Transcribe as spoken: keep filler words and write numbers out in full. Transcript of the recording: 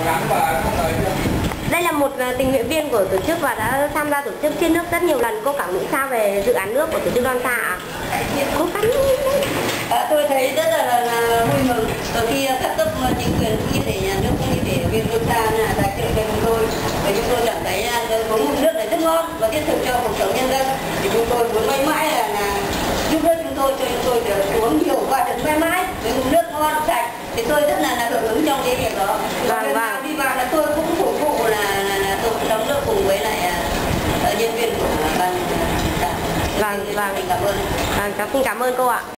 Đây là một tình nguyện viên của tổ chức và đã tham gia tổ chức trên nước rất nhiều lần. Cô cảm nghĩ sao về dự án nước của tổ chức Don Sa ạ? Cô Khánh. À, tôi thấy rất là, là, là vui mừng từ khi các cấp chính quyền cũng như để nhà nước cũng như để viên Don Sa là tài trợ cho chúng tôi, và chúng tôi cảm thấy uống một nước này rất ngon và thiết thực cho cuộc sống nhân dân. Thì chúng tôi muốn mãi mãi là, là giúp đỡ chúng tôi cho chúng tôi được uống nhiều và được mãi mãi với một nước ngon sạch. Thì tôi rất là, là hưởng ứng trong cái việc đó. Vâng, vâng. Đi vào là tôi cũng phục vụ là, là, là tôi cũng đóng nước cùng với lại uh, nhân viên của ban. Vâng, vâng. Cảm ơn. Vâng, cháu xin cảm ơn cô ạ.